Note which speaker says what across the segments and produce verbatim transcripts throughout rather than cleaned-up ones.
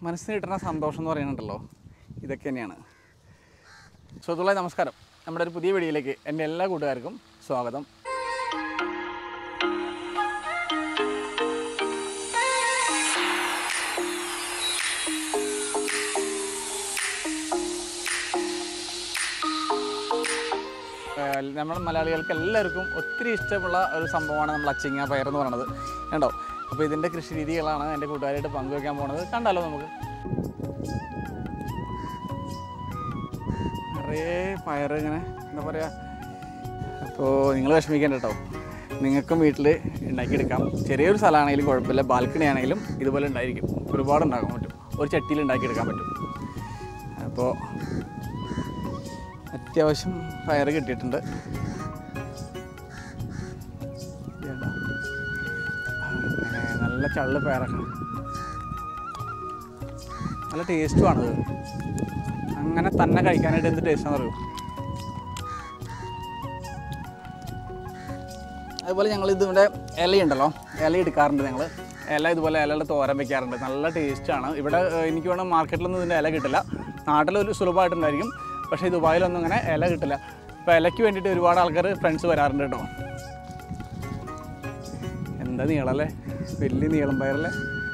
Speaker 1: മനസ്സിന് കിട്ടുന്ന സന്തോഷം എന്ന് പറയുന്നുണ്ടല്ലോ, ഇതൊക്കെ തന്നെയാണ്. സുഹൃത്തുക്കളെ നമസ്കാരം. നമ്മുടെ ഒരു പുതിയ വീഡിയോയിലേക്ക് എൻ്റെ എല്ലാ കൂട്ടുകാർക്കും സ്വാഗതം. നമ്മൾ മലയാളികൾക്ക് എല്ലാവർക്കും ഒത്തിരി ഇഷ്ടമുള്ള ഒരു സംഭവമാണ് നമ്മൾ അച്ചിങ്ങ പയർ എന്ന് പറയുന്നത് കണ്ടോ. അപ്പോൾ ഇതിൻ്റെ കൃഷി രീതികളാണ് എൻ്റെ കൂട്ടുകാരായിട്ട് പങ്കുവയ്ക്കാൻ പോകുന്നത്. കണ്ടാലോ നമുക്ക്. നിറയെ പയർ ഇങ്ങനെ എന്താ പറയുക. അപ്പോൾ നിങ്ങൾ വിഷമിക്കേണ്ട കേട്ടോ, നിങ്ങൾക്കും വീട്ടിൽ ഉണ്ടാക്കിയെടുക്കാം. ചെറിയൊരു സ്ഥലമാണെങ്കിലും കുഴപ്പമില്ല, ബാൽക്കണി ആണെങ്കിലും ഇതുപോലെ ഉണ്ടായിരിക്കും. ഒരുപാട് ഉണ്ടാക്കാൻ പറ്റും, ഒരു ചട്ടിയിൽ ഉണ്ടാക്കിയെടുക്കാൻ പറ്റും. അപ്പോൾ അത്യാവശ്യം പയർ കിട്ടിയിട്ടുണ്ട്. നല്ല ചള്ള് പയറൊക്കെ, നല്ല ടേസ്റ്റുമാണത്. അങ്ങനെ തന്നെ കഴിക്കാനായിട്ട് എന്ത് ടേസ്റ്റാണെന്ന് അറിയും. അതുപോലെ ഞങ്ങൾ ഇതിൻ്റെ ഇലയുണ്ടല്ലോ, ഇല എടുക്കാറുണ്ട് ഞങ്ങൾ. ഇല ഇതുപോലെ ഇലയുടെ തോരൻ വയ്ക്കാറുണ്ട്. നല്ല ടേസ്റ്റാണ്. ഇവിടെ എനിക്ക് വേണം മാർക്കറ്റിലൊന്നും ഇതിൻ്റെ ഇല കിട്ടില്ല. നാട്ടിലൊരു സുലഭമായിട്ടുണ്ടായിരിക്കും, പക്ഷേ ദുബായിലൊന്നും അങ്ങനെ ഇല കിട്ടില്ല. ഇപ്പോൾ ഇലയ്ക്ക് വേണ്ടിയിട്ട് ഒരുപാട് ആൾക്കാർ ഫ്രണ്ട്സ് വരാറുണ്ട് കേട്ടോ. എന്താ നീളല്ലേ, വലിയ നീളം പയറല്ലേ.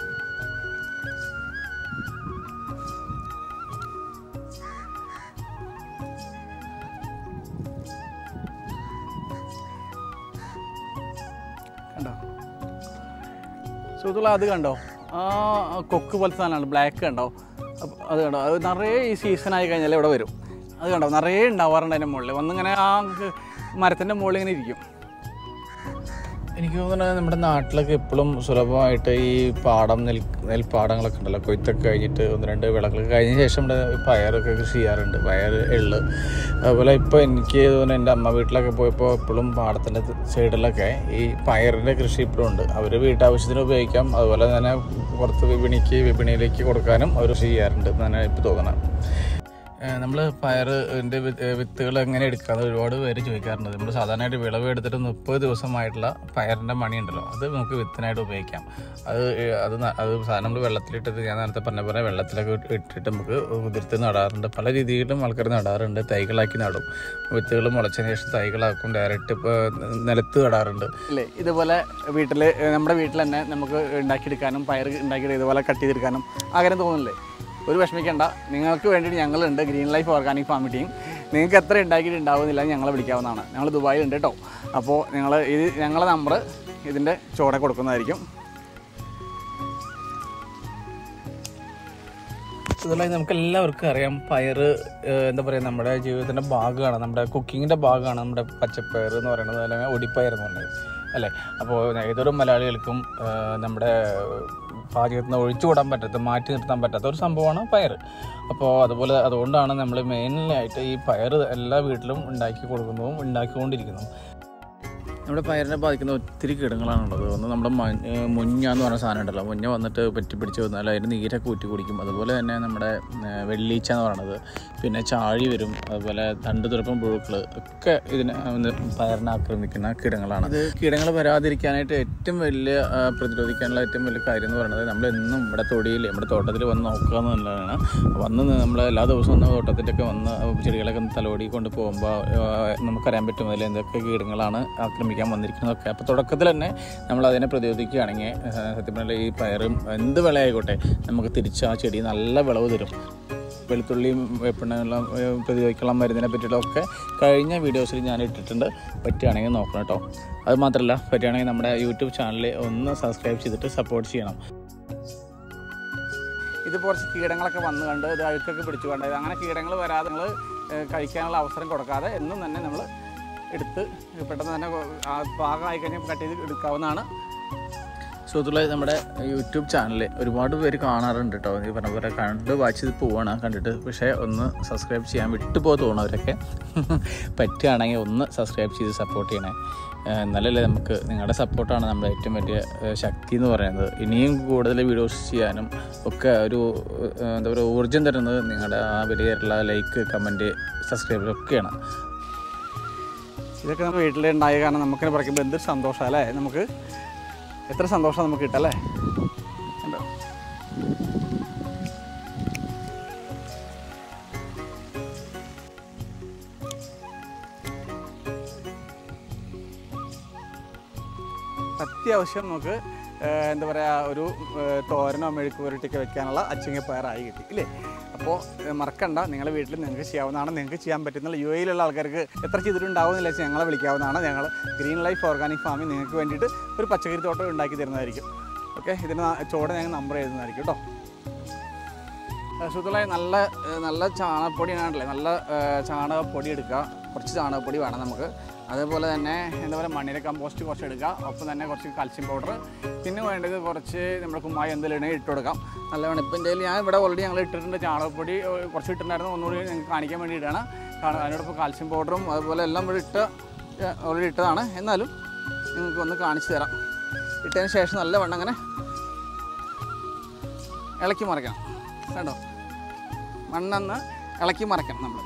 Speaker 1: കണ്ടോ സുഹൃത്തുക്കളെ, അത് കണ്ടോ, ആ കൊക്ക് പോലത്തെ സാധനമാണ്, ബ്ലാക്ക് കണ്ടോ. അത് കണ്ടോ, അത് നിറയെ ഈ സീസണായി കഴിഞ്ഞാൽ ഇവിടെ വരും. അത് കണ്ടോ, നിറയെ ഉണ്ടാവാറുണ്ട് അതിൻ്റെ മുകളിൽ വന്നിങ്ങനെ. ആ മരത്തിൻ്റെ മുകളിൽ ഇങ്ങനെ ഇരിക്കും. എനിക്ക് തോന്നുന്നത് നമ്മുടെ നാട്ടിലൊക്കെ എപ്പോഴും സുലഭമായിട്ട് ഈ പാടം നെൽ നെൽപ്പാടങ്ങളൊക്കെ ഉണ്ടല്ലോ, കൊയ്ത്തൊക്കെ കഴിഞ്ഞിട്ട് ഒന്ന് രണ്ട് വിളകളൊക്കെ കഴിഞ്ഞ ശേഷം ഇവിടെ പയറൊക്കെ കൃഷി ചെയ്യാറുണ്ട്. പയർ, എള്ള്. അതുപോലെ ഇപ്പോൾ എനിക്ക് തോന്നുന്നു എൻ്റെ അമ്മ വീട്ടിലൊക്കെ പോയപ്പോൾ എപ്പോഴും പാടത്തിൻ്റെ സൈഡിലൊക്കെ ഈ പയറിൻ്റെ കൃഷി ഇപ്പോഴും ഉണ്ട്. അവർ വീട്ടാവശ്യത്തിന് ഉപയോഗിക്കാം, അതുപോലെ തന്നെ പുറത്ത് വിപണിക്ക് വിപണിയിലേക്ക് കൊടുക്കാനും അവർ കൃഷി ചെയ്യാറുണ്ട് എന്നാണ് ഇപ്പോൾ തോന്നുന്നത്. നമ്മൾ പയറിൻ്റെ വിത്തുകൾ എങ്ങനെ എടുക്കാമെന്ന് ഒരുപാട് പേര് ചോദിക്കാറുണ്ട്. നമ്മൾ സാധാരണയായിട്ട് വിളവ് എടുത്തിട്ട് മുപ്പത് ദിവസമായിട്ടുള്ള പയറിൻ്റെ മണി ഉണ്ടല്ലോ, അത് നമുക്ക് വിത്തിനായിട്ട് ഉപയോഗിക്കാം. അത് അത് അത് സാധനം നമ്മൾ വെള്ളത്തിലിട്ടിട്ട്, ഞാൻ നേരത്തെ പറഞ്ഞ പോലെ വെള്ളത്തിലൊക്കെ ഇട്ടിട്ട് നമുക്ക് കുതിർത്ത് നടാറുണ്ട്. പല രീതിയിലും ആൾക്കാർ നടാറുണ്ട്. തൈകളാക്കി നടും. വിത്തുകൾ മുളച്ചതിന് ശേഷം തൈകളാക്കും. ഡയറക്റ്റ് ഇപ്പോൾ നിലത്ത് നടാറുണ്ട് അല്ലേ. ഇതുപോലെ വീട്ടിൽ നമ്മുടെ വീട്ടിൽ തന്നെ നമുക്ക് ഉണ്ടാക്കിയെടുക്കാനും പയർ ഉണ്ടാക്കിയിട്ട് ഇതുപോലെ കട്ട് ചെയ്തെടുക്കാനും ആഗ്രഹം തോന്നുന്നില്ലേ? ഒരു വിഷമിക്കേണ്ട, നിങ്ങൾക്ക് വേണ്ടിയിട്ട് ഞങ്ങളുണ്ട്. Green life organic farming team. നിങ്ങൾക്ക് എത്ര ഉണ്ടാക്കിയിട്ട് ഉണ്ടാവുന്നില്ല ഞങ്ങളെ വിളിക്കാവുന്നതാണ്. ഞങ്ങൾ ദുബായിലുണ്ട് കേട്ടോ. അപ്പോൾ നിങ്ങൾ ഇത് ഞങ്ങളുടെ നമ്പർ ഇതിൻ്റെ ചോടെ കൊടുക്കുന്നതായിരിക്കും. ഇതുപോലെ നമുക്ക് എല്ലാവർക്കും അറിയാം, പയർ എന്താ പറയുക, നമ്മുടെ ജീവിതത്തിൻ്റെ ഭാഗമാണ്, നമ്മുടെ കുക്കിങ്ങിൻ്റെ ഭാഗമാണ് നമ്മുടെ പച്ചപ്പയർ എന്ന് പറയുന്നത്, അല്ലെങ്കിൽ ഒടിപ്പയർ എന്ന് പറയുന്നത് അല്ലേ. അപ്പോൾ ഏതൊരു മലയാളികൾക്കും നമ്മുടെ പാചകത്തിൽ നിന്ന് ഒഴിച്ചുകൂടാൻ പറ്റാത്ത, മാറ്റി നിർത്താൻ പറ്റാത്ത ഒരു സംഭവമാണ് പയർ. അപ്പോൾ അതുപോലെ അതുകൊണ്ടാണ് നമ്മൾ മെയിനായിട്ട് ഈ പയർ എല്ലാ വീട്ടിലും ഉണ്ടാക്കി കൊടുക്കുന്നതും ഉണ്ടാക്കിക്കൊണ്ടിരിക്കുന്നതും. നമ്മുടെ പയറിനെ ബാധിക്കുന്ന ഒത്തിരി കീടങ്ങളാണുള്ളത്. ഒന്ന് നമ്മുടെ മുഞ്ഞ എന്ന് പറഞ്ഞ സാധനം ഉണ്ടല്ലോ, മുഞ്ഞ വന്നിട്ട് പറ്റി പിടിച്ച് വന്നാൽ അതിന് നീരൊക്കെ ഊറ്റി കുടിക്കും. അതുപോലെ തന്നെ നമ്മുടെ വെള്ളീച്ച എന്ന് പറയുന്നത്, പിന്നെ ചാഴി വരും, അതുപോലെ തണ്ട് തുറപ്പം പുഴുക്കൾ ഒക്കെ ഇതിനെ പയറിനെ ആക്രമിക്കുന്ന കീടങ്ങളാണ്. ഇത് കീടങ്ങൾ വരാതിരിക്കാനായിട്ട് ഏറ്റവും വലിയ പ്രതിരോധിക്കാനുള്ള ഏറ്റവും വലിയ കാര്യം എന്ന് പറയുന്നത്, നമ്മളെന്നും ഇവിടെ തൊടിയിൽ നമ്മുടെ തോട്ടത്തിൽ വന്ന് നോക്കുക എന്നുള്ളതാണ്. വന്ന് നമ്മൾ എല്ലാ ദിവസവും ഒന്ന് തോട്ടത്തിലൊക്കെ വന്ന് ചെടികളൊക്കെ തലോടി കൊണ്ട് പോകുമ്പോൾ നമുക്കറിയാൻ പറ്റും അതിൽ എന്തൊക്കെ കീടങ്ങളാണ് ആക്രമിക്കുന്നത് വന്നിരിക്കുന്നതൊക്കെ. അപ്പോൾ തുടക്കത്തിൽ തന്നെ നമ്മൾ അതിനെ പ്രതിരോധിക്കുകയാണെങ്കിൽ സത്യം പറഞ്ഞാൽ ഈ പയറും എന്ത് വിളയായിക്കോട്ടെ നമുക്ക് തിരിച്ച് ആ ചെടി നല്ല വിളവ് തരും. വെളുത്തുള്ളിയും വേപ്പിനെല്ലാം പ്രതിരോധിക്കാനുള്ള മരുന്നിനെ പറ്റിയിട്ടൊക്കെ കഴിഞ്ഞ വീഡിയോസിൽ ഞാൻ ഇട്ടിട്ടുണ്ട്. പറ്റുകയാണെങ്കിൽ നോക്കണം കേട്ടോ. അത് മാത്രമല്ല, പറ്റുകയാണെങ്കിൽ നമ്മുടെ യൂട്യൂബ് ചാനൽ ഒന്ന് സബ്സ്ക്രൈബ് ചെയ്തിട്ട് സപ്പോർട്ട് ചെയ്യണം. ഇത് കുറച്ച് കീടങ്ങളൊക്കെ വന്നു കണ്ട് ഇത് അഴുക്കൊക്കെ പിടിച്ചു കണ്ടത്, അങ്ങനെ കീടങ്ങൾ വരാതെ നിങ്ങൾ കഴിക്കാനുള്ള അവസരം കൊടുക്കാതെ എന്നും തന്നെ നമ്മൾ എടുത്ത് പെട്ടെന്ന് തന്നെ പാകമായി കഴിഞ്ഞാൽ കട്ട് ചെയ്ത് എടുക്കാവുന്നതാണ്. സുഹൃത്തുക്കളെ, നമ്മുടെ യൂട്യൂബ് ചാനൽ ഒരുപാട് പേര് കാണാറുണ്ട് കേട്ടോ. ഈ പറഞ്ഞ പോലെ കണ്ട് വാച്ച് ചെയ്ത് പോവാണ് കണ്ടിട്ട്, പക്ഷേ ഒന്ന് സബ്സ്ക്രൈബ് ചെയ്യാൻ വിട്ടുപോകാൻ തോന്നുന്നവരൊക്കെ പറ്റുകയാണെങ്കിൽ ഒന്ന് സബ്സ്ക്രൈബ് ചെയ്ത് സപ്പോർട്ട് ചെയ്യണേ. എന്നാലല്ലേ നമുക്ക്, നിങ്ങളുടെ സപ്പോർട്ടാണ് നമ്മുടെ ഏറ്റവും വലിയ ശക്തി എന്ന് പറയുന്നത്. ഇനിയും കൂടുതൽ വീഡിയോസ് ചെയ്യാനും ഒക്കെ ഒരു എന്താ പറയുക ഊർജ്ജം തരുന്നത് നിങ്ങളുടെ ആ വലിയ ലൈക്ക്, കമൻറ്റ്, സബ്സ്ക്രൈബറൊക്കെയാണ്. ഇതൊക്കെ നമ്മൾ വീട്ടിലുണ്ടായ കാരണം നമുക്കിനെ പറയുമ്പോൾ എന്തൊരു സന്തോഷമാണ് അല്ലേ. നമുക്ക് എത്ര സന്തോഷം നമുക്ക് കിട്ടല്ലേ. കണ്ടോ, അത്യാവശ്യം നമുക്ക് എന്താ പറയുക ഒരു തോരനോ മെഴുക്ക് പുരട്ടിയൊക്കെ വെക്കാനുള്ള അച്ചിങ്ങപ്പയറായി കിട്ടി ഇല്ലേ. അപ്പോൾ മറക്കണ്ട, നിങ്ങളുടെ വീട്ടിൽ നിങ്ങൾക്ക് ചെയ്യാവുന്നതാണ്. നിങ്ങൾക്ക് ചെയ്യാൻ പറ്റുന്ന യു എയിലുള്ള ആൾക്കാർക്ക് എത്ര ചെയ്തിട്ടുണ്ടാവുന്നില്ല വെച്ചാൽ ഞങ്ങളെ വിളിക്കാവുന്നതാണ്. ഞങ്ങൾ ഗ്രീൻ ലൈഫ് ഓർഗാനിക് ഫാമിംഗ് നിങ്ങൾക്ക് വേണ്ടിയിട്ട് ഒരു പച്ചക്കറി തോട്ടം ഉണ്ടാക്കി തരുന്നതായിരിക്കും. ഓക്കെ, ഇതിന് ചോടെ ഞങ്ങൾ നമ്പർ എഴുതുന്നതായിരിക്കും കേട്ടോ. സുഹൃത്തുക്കളെ, നല്ല നല്ല ചാണകപ്പൊടിയാണല്ലേ, നല്ല ചാണകപ്പൊടി എടുക്കുക. കുറച്ച് ചാണകപ്പൊടി വേണം നമുക്ക്. അതേപോലെ തന്നെ എന്താ പറയുക, മണ്ണിര കമ്പോസ്റ്റ് കുറച്ച് എടുക്കുക. ഒപ്പം തന്നെ കുറച്ച് കാൽസ്യം പൗഡർ, പിന്നെ വേണ്ടത് കുറച്ച് നമ്മുടെ കുമ്മായി എന്തെങ്കിലും ഇട്ട് കൊടുക്കാം. നല്ലവണ്ണം ഇപ്പം എൻ്റെ ഞാൻ ഇവിടെ ഓൾറെഡി ഞങ്ങൾ ഇട്ടിട്ടുണ്ട്. ചാണകപ്പൊടി കുറച്ച് ഇട്ടിട്ടുണ്ടായിരുന്നു, ഒന്നുകൂടി ഞങ്ങൾക്ക് കാണിക്കാൻ വേണ്ടിയിട്ടാണ്. അതിനോടൊപ്പം കാൽസ്യം പൗഡറും അതുപോലെ എല്ലാം ഇവിടെ ഇട്ട് ഓൾറെഡി ഇട്ടതാണ്. എന്നാലും നിങ്ങൾക്ക് ഒന്ന് കാണിച്ചു തരാം. ഇട്ടതിന് ശേഷം നല്ലവണ്ണം അങ്ങനെ ഇളക്കി മറിക്കണം. കണ്ടോ, മണ്ണെന്ന് ഇളക്കി മറിക്കണം. നമ്മൾ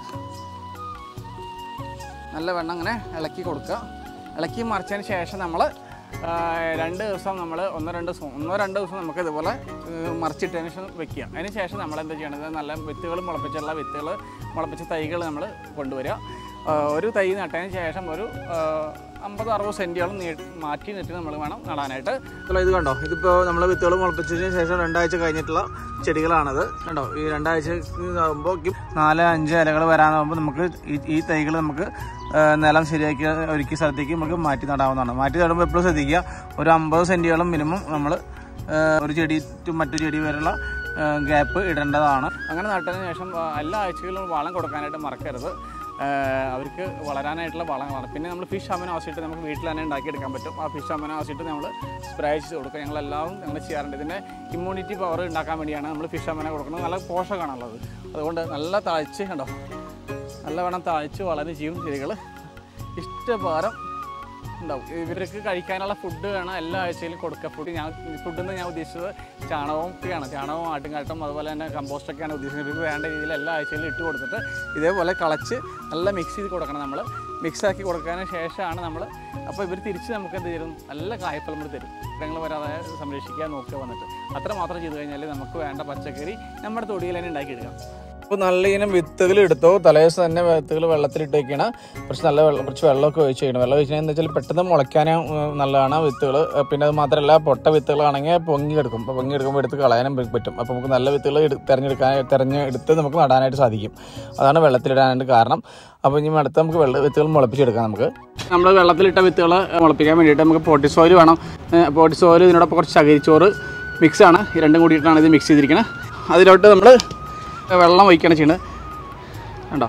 Speaker 1: നല്ല വെണ്ണം അങ്ങനെ ഇളക്കി കൊടുക്കുക. ഇളക്കി മറിച്ചതിന് ശേഷം നമ്മൾ രണ്ട് ദിവസം നമ്മൾ ഒന്നോ രണ്ട് ദിവസം ഒന്നോ രണ്ട് ദിവസം നമുക്ക് ഇതുപോലെ മറിച്ചിട്ടതിന് ശേഷം വെക്കുക. അതിന് ശേഷം നമ്മൾ എന്താ ചെയ്യണത്, നല്ല വിത്തുകൾ മുളപ്പിച്ചുള്ള വിത്തുകൾ മുളപ്പിച്ച തൈകൾ നമ്മൾ കൊണ്ടുവരിക. ഒരു തൈ നട്ടതിന് ശേഷം ഒരു അമ്പത് അറുപത് സെൻറ്റിയോളം നീ മാറ്റി നിട്ട് നമ്മൾ വേണം നടാനായിട്ട്. ഇത് കണ്ടോ, ഇതിപ്പോൾ നമ്മൾ വിത്തുകൾ മുളപ്പിച്ചതിന് ശേഷം രണ്ടാഴ്ച കഴിഞ്ഞിട്ടുള്ള ചെടികളാണത്. കണ്ടോ, ഈ രണ്ടാഴ്ച ആകുമ്പോൾ നാല് അഞ്ച് ഇലകൾ വരാനാകുമ്പോൾ നമുക്ക് ഈ ഈ തൈകൾ നമുക്ക് നിലം ശരിയാക്കി ഒരുക്കിയ സ്ഥലത്തേക്ക് നമുക്ക് മാറ്റി നടാവുന്നതാണ്. മാറ്റി നടുമ്പോൾ എപ്പോഴും ശ്രദ്ധിക്കുക, ഒരു അമ്പത് സെൻറ്റിയോളം മിനിമം നമ്മൾ ഒരു ചെടി ടു മറ്റു ചെടി വരെയുള്ള ഗ്യാപ്പ് ഇടേണ്ടതാണ്. അങ്ങനെ നട്ടതിന് ശേഷം എല്ലാ ആഴ്ചകളിലും വളം കൊടുക്കാനായിട്ട് മറക്കരുത്. അവർക്ക് വളരാനായിട്ടുള്ള വളങ്ങളാണ്. പിന്നെ നമ്മൾ ഫിഷ് അമിനോ ആസിഡ് നമുക്ക് വീട്ടിൽ തന്നെ ഉണ്ടാക്കിയെടുക്കാൻ പറ്റും. ആ ഫിഷ് അമിനോ ആസിഡ് നമ്മൾ സ്പ്രേ ചെയ്ത് കൊടുക്കുക. ഞങ്ങളെല്ലാവരും ഞങ്ങൾ ചെയ്യാറുണ്ട്. ഇതിൻ്റെ ഇമ്മ്യൂണിറ്റി പവർ ഉണ്ടാക്കാൻ വേണ്ടിയാണ് നമ്മൾ ഫിഷ് അമിനോ കൊടുക്കുന്നത്. നല്ല പോഷകമാണുള്ളത്. അതുകൊണ്ട് നല്ല താഴ്ച കണ്ടോ, നല്ലവണ്ണം താഴ്ച വളർന്ന് ചെയ്യും ചെടികൾ. ഇഷ്ടഭാരം ഉണ്ടാവും. ഇവർക്ക് കഴിക്കാനുള്ള ഫുഡ് വേണം എല്ലാ ആഴ്ചയിലും കൊടുക്കുക. ഫുഡ് ഞാൻ ഫുഡെന്ന് ഞാൻ ഉദ്ദേശിച്ചത് ചാണകവും ഒക്കെയാണ്. ചാണകവും ആട്ടുംകാട്ടും അതുപോലെ തന്നെ കമ്പോസ്റ്റൊക്കെയാണ് ഉദ്ദേശിച്ചത്. ഇവർക്ക് വേണ്ട രീതിയിൽ എല്ലാ ആഴ്ചയിലും ഇട്ട് കൊടുത്തിട്ട് ഇതേപോലെ കളച്ച് നല്ല മിക്സ് ചെയ്ത് കൊടുക്കണം. നമ്മൾ മിക്സാക്കി കൊടുക്കുന്നതിന് ശേഷമാണ് നമ്മൾ അപ്പോൾ ഇവർ തിരിച്ച് നമുക്ക് എന്ത് തരും, നല്ല കായ്ഫലം നമ്മൾ തരും. ഞങ്ങൾ വരാതെ സംരക്ഷിക്കാൻ നോക്കുക വന്നിട്ട് അത്ര മാത്രം ചെയ്ത് കഴിഞ്ഞാൽ നമുക്ക് വേണ്ട പച്ചക്കറി നമ്മുടെ തൊടിയിൽ തന്നെ ഉണ്ടാക്കിയെടുക്കാം. അപ്പോൾ നല്ല ഇനം വിത്തുകൾ എടുത്തോ, തലേദിവസം തന്നെ വിത്തുകൾ വെള്ളത്തിലിട്ട് വയ്ക്കണം. കുറച്ച് നല്ല വെള്ളം കുറച്ച് വെള്ളമൊക്കെ ഒഴിച്ച് ചെയ്യണം. വെള്ളം ഒഴിച്ച് കഴിഞ്ഞാൽ വെച്ചാൽ പെട്ടെന്ന് മുളയ്ക്കാനും നല്ലതാണ് വിത്തുകൾ. പിന്നെ അത് മാത്രമല്ല പൊട്ട വിത്തുകളാണെങ്കിൽ പൊങ്ങി എടുക്കും. അപ്പോൾ പൊങ്ങി എടുക്കുമ്പോൾ എടുത്ത് കളയാനും പറ്റും. അപ്പോൾ നമുക്ക് നല്ല വിത്തുകൾ തിരഞ്ഞെടുക്കാൻ തിരഞ്ഞെടുത്ത് നമുക്ക് നടാനായിട്ട് സാധിക്കും. അതാണ് വെള്ളത്തിലിടാനായിട്ട് കാരണം. അപ്പോൾ ഇനി അടുത്ത് നമുക്ക് വെള്ള വിത്തുകൾ മുളപ്പിച്ചെടുക്കാം. നമുക്ക് നമ്മൾ വെള്ളത്തിലിട്ട വിത്തുകൾ മുളപ്പിക്കാൻ വേണ്ടിയിട്ട് നമുക്ക് പോട്ടിസോയിൽ വേണം. പോട്ടിസോയിൽ ഇതിനോടൊപ്പം കുറച്ച് ചകിരിച്ചോറ് മിക്സാണ്. ഈ രണ്ടും കൂടിയിട്ടാണ് ഇത് മിക്സ് ചെയ്തിരിക്കുന്നത്. അതിലോട്ട് നമ്മൾ വെള്ളം ഒഴിക്കുകയാണ് ചെയ്യുന്നത്. കണ്ടോ,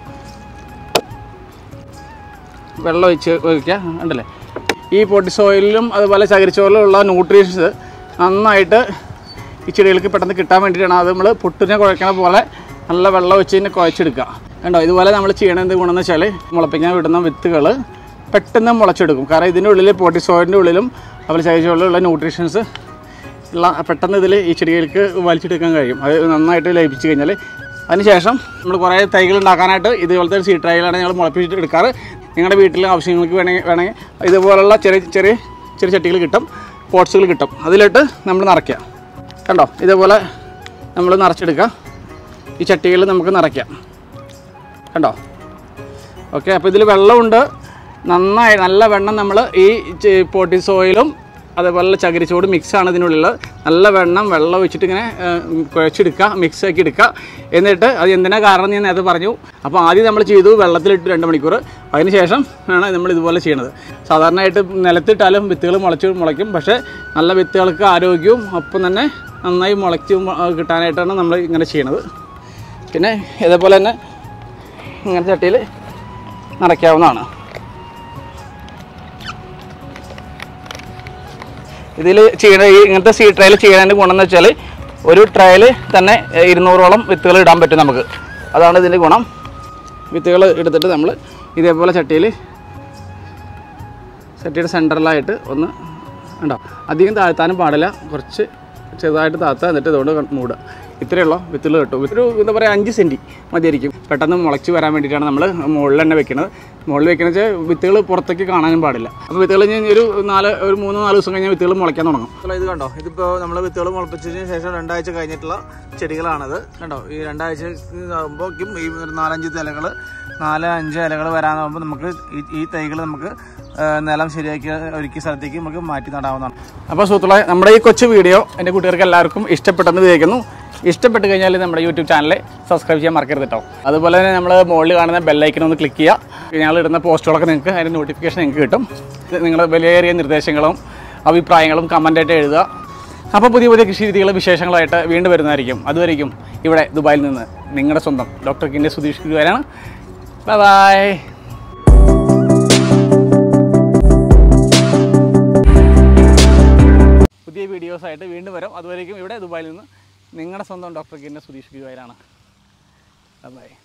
Speaker 1: വെള്ളം ഒഴിച്ച് ഒഴിക്കുക ഉണ്ടല്ലേ. ഈ പൊട്ടിസോയിലും അതുപോലെ ചകിരിച്ചോറിലുള്ള ന്യൂട്രീഷൻസ് നന്നായിട്ട് ഈ ചെടികൾക്ക് പെട്ടെന്ന് കിട്ടാൻ വേണ്ടിയിട്ടാണ്. അത് നമ്മൾ പുട്ടിനെ കുഴക്കണ പോലെ നല്ല വെള്ളം ഒഴിച്ച് തന്നെ കുഴച്ചെടുക്കുക. കണ്ടോ, ഇതുപോലെ നമ്മൾ ചെയ്യണത് എന്ത് ഗുണമെന്ന് വെച്ചാൽ മുളപ്പിക്കാൻ വിടുന്ന വിത്തുകൾ പെട്ടെന്ന് മുളച്ചെടുക്കും. കാരണം ഇതിൻ്റെ ഉള്ളിൽ പൊട്ടിസോയിൻ്റെ ഉള്ളിലും അതുപോലെ ചകിരിച്ചോറിലുള്ള ന്യൂട്രീഷൻസ് ഉള്ള പെട്ടെന്ന് ഇതിൽ ഈ ചെടികൾക്ക് വലിച്ചെടുക്കാൻ കഴിയും. അത് നന്നായിട്ട് ലഭിച്ചു കഴിഞ്ഞാൽ അതിനുശേഷം നമ്മൾ കുറേ തൈകൾ ഉണ്ടാക്കാനായിട്ട് ഇതുപോലത്തെ ഒരു സീഡ് ട്രൈകളാണ് ഞങ്ങൾ മുളപ്പിച്ചിട്ട് എടുക്കാറ്. നിങ്ങളുടെ വീട്ടിലെ ആവശ്യങ്ങൾക്ക് വേണമെങ്കിൽ വേണമെങ്കിൽ ഇതുപോലുള്ള ചെറിയ ചെറിയ ചെറിയ ചട്ടികൾ കിട്ടും, പോട്ട്സുകൾ കിട്ടും. അതിലിട്ട് നമ്മൾ നിറയ്ക്കുക. കണ്ടോ, ഇതേപോലെ നമ്മൾ നിറച്ചെടുക്കുക. ഈ ചട്ടികളിൽ നമുക്ക് നിറയ്ക്കാം. കണ്ടോ, ഓക്കെ. അപ്പോൾ ഇതിൽ വെള്ളമുണ്ട്, നന്നായി നല്ല വെണ്ണം നമ്മൾ ഈ പോട്ടിസോയിലും അതേപോലെ ചകിരിച്ചോട് മിക്സാണ് ഇതിനുള്ളിൽ. നല്ല വെണ്ണം വെള്ളം ഒഴിച്ചിട്ട് ഇങ്ങനെ കുഴച്ചെടുക്കുക, മിക്സ് ആക്കി എടുക്കുക. എന്നിട്ട് അത് എന്തിനാ കാരണം ഞാൻ നേരത്തെ പറഞ്ഞു. അപ്പോൾ ആദ്യം നമ്മൾ ചെയ്തു വെള്ളത്തിലിട്ട് രണ്ട് മണിക്കൂർ. അതിന് ശേഷം ആണ് നമ്മൾ ഇതുപോലെ ചെയ്യണത്. സാധാരണയായിട്ട് നിലത്തിട്ടാലും വിത്തുകൾ മുളച്ച് മുളയ്ക്കും. പക്ഷേ നല്ല വിത്തുകൾക്ക് ആരോഗ്യവും ഒപ്പം തന്നെ നന്നായി മുളച്ച് കിട്ടാനായിട്ടാണ് നമ്മൾ ഇങ്ങനെ ചെയ്യണത്. പിന്നെ ഇതേപോലെ തന്നെ ഇങ്ങനെ ചട്ടിയിൽ നിറയ്ക്കാവുന്നതാണ്. ഇതിൽ ചെയ്യണ ഈ ഇങ്ങനത്തെ സീഡ് ട്രയൽ ചെയ്യാനായിട്ട് ഗുണമെന്ന് വെച്ചാൽ ഒരു ട്രയൽ തന്നെ ഇരുന്നൂറോളം വിത്തുകൾ ഇടാൻ പറ്റും നമുക്ക്. അതാണ് ഇതിൻ്റെ ഗുണം. വിത്തുകൾ എടുത്തിട്ട് നമ്മൾ ഇതേപോലെ ചട്ടിയിൽ ചട്ടിയുടെ സെൻറ്ററിലായിട്ട് ഒന്ന് ഉണ്ടോ, അധികം താഴ്ത്താനും പാടില്ല, കുറച്ച് ചെറുതായിട്ട് താഴ്ത്തുക. എന്നിട്ട് ഇതുകൊണ്ട് മൂടുക. ഇത്രയുള്ള വിത്തുകൾ കിട്ടും. ഒരു എന്താ പറയുക അഞ്ച് സെൻറ്റി മതിയായിരിക്കും. പെട്ടെന്ന് മുളച്ച് വരാൻ വേണ്ടിയിട്ടാണ് നമ്മൾ മുകളിൽ തന്നെ വെക്കുന്നത്. മുകളിൽ വെക്കുന്നത് വെച്ചാൽ വിത്തുകൾ പുറത്തേക്ക് കാണാനും പാടില്ല. അപ്പോൾ വിത്തുകൾ കഴിഞ്ഞ് ഒരു നാല് ഒരു മൂന്ന് നാല് ദിവസം കഴിഞ്ഞാൽ വിത്തുകൾ മുളയ്ക്കാൻ തുടങ്ങും. ഇത് കണ്ടോ, ഇതിപ്പോൾ നമ്മൾ വിത്തുകൾ മുളപ്പിച്ചതിന് ശേഷം രണ്ടാഴ്ച കഴിഞ്ഞിട്ടുള്ള ചെടികളാണത്. കണ്ടോ, ഈ രണ്ടാഴ്ച ആകുമ്പോഴേക്കും ഈ ഒരു നാലഞ്ച് ഇലകൾ നാല് അഞ്ച് ഇലകൾ വരാനാകുമ്പോൾ നമുക്ക് ഈ ഈ തൈകൾ നമുക്ക്
Speaker 2: നിലം ശരിയാക്കി ഒരുക്കിയ സ്ഥലത്തേക്ക് നമുക്ക് മാറ്റി നടാവുന്നതാണ്.
Speaker 1: അപ്പോൾ സുഹൃത്തുക്കളെ, നമ്മുടെ ഈ കൊച്ചു വീഡിയോ എൻ്റെ കുട്ടികൾക്ക് എല്ലാവർക്കും ഇഷ്ടപ്പെട്ടെന്ന് വിചാരിക്കുന്നു. ഇഷ്ടപ്പെട്ട് കഴിഞ്ഞാൽ നമ്മുടെ യൂട്യൂബ് ചാനൽ സബ്സ്ക്രൈബ് ചെയ്യാൻ മറക്കരുത് കേട്ടോ. അതുപോലെ തന്നെ നമ്മൾ മുകളിൽ കാണുന്ന ബെല്ലൈക്കൻ ഒന്ന് ക്ലിക്ക് ചെയ്യുക. ഞങ്ങൾ ഇടുന്ന പോസ്റ്റുകളൊക്കെ നിങ്ങൾക്ക് അതിൻ്റെ നോട്ടിഫിക്കേഷൻ നിങ്ങൾക്ക് കിട്ടും. നിങ്ങളുടെ വിലയേറിയ നിർദ്ദേശങ്ങളും അഭിപ്രായങ്ങളും കമൻ്റായിട്ട് എഴുതുക. അപ്പോൾ പുതിയ പുതിയ കൃഷി രീതികളും വിശേഷങ്ങളായിട്ട് വീണ്ടും വരുന്നതായിരിക്കും. അതുവരെയും ഇവിടെ ദുബായിൽ നിന്ന് നിങ്ങളുടെ സ്വന്തം ഡോക്ടർ ഗിന്നസ് സുധീഷ് ഗുരുവാരാണ്. Bye bye. പുതിയ വീഡിയോസായിട്ട് വീണ്ടും വരാം. അതുവരേക്കും ഇവിടെ ദുബായിൽ നിന്ന് നിങ്ങളുടെ സ്വന്തം ഡോക്ടർ ഗിന്നസ് സുധീഷ് ഗുരുവാരാണ്. ബൈ.